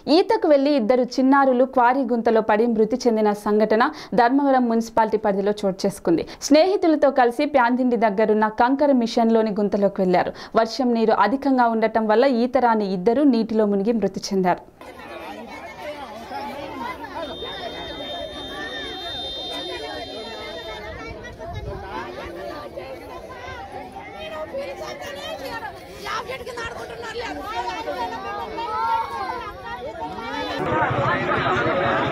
ఈతకు వెళ్లి ఇద్దరు చిన్నారులు క్వారీ గుంతలో పడి మృతి చెందిన సంఘటన ధర్మవరం మున్సిపాలిటీ పరిధిలో చోటు చేసుకుంది. స్నేహితులతో కలిసి ప్యాందిండి దగ్గరున్న కంకర మిషన్లోని గుంతలోకి వెళ్లారు. వర్షం నీరు అధికంగా ఉండటం వల్ల ఈత రాని ఇద్దరు నీటిలో మునిగి మృతి చెందారు. Yeah.